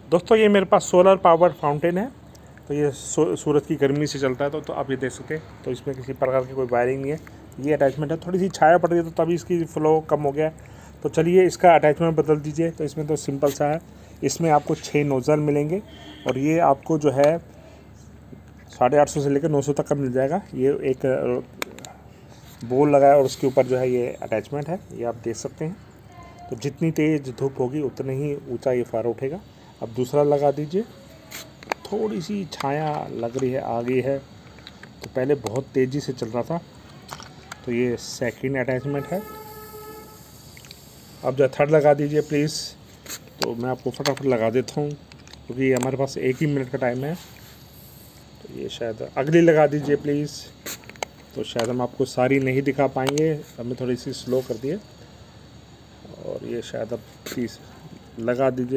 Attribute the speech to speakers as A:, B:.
A: दोस्तों ये मेरे पास सोलर पावर फाउंटेन है। तो ये सूरज की गर्मी से चलता है। तो आप ये देख सकते हैं। तो इसमें किसी प्रकार की कोई वायरिंग नहीं है। ये अटैचमेंट है। थोड़ी सी छाया पड़ रही है तो तभी इसकी फ़्लो कम हो गया है। तो चलिए इसका अटैचमेंट बदल दीजिए। तो इसमें तो सिंपल सा है। इसमें आपको 6 नोज़ल मिलेंगे और ये आपको जो है 850 से लेकर 900 तक का मिल जाएगा। ये एक बोल लगा है और उसके ऊपर जो है ये अटैचमेंट है, ये आप देख सकते हैं। तो जितनी तेज़ धूप होगी उतने ही ऊंचा ये फारा उठेगा। अब दूसरा लगा दीजिए। थोड़ी सी छाया लग रही है, आ गई है। तो पहले बहुत तेज़ी से चल रहा था। तो ये सेकंड अटैचमेंट है। अब जो थर्ड लगा दीजिए प्लीज़। तो मैं आपको फटाफट लगा देता हूँ क्योंकि हमारे पास 1 ही मिनट का टाइम है। तो ये शायद अगली लगा दीजिए प्लीज़। तो शायद हम आपको सारी नहीं दिखा पाएंगे, हमें थोड़ी सी स्लो कर दिए। और ये शायद अब 30 लगा दीजिए।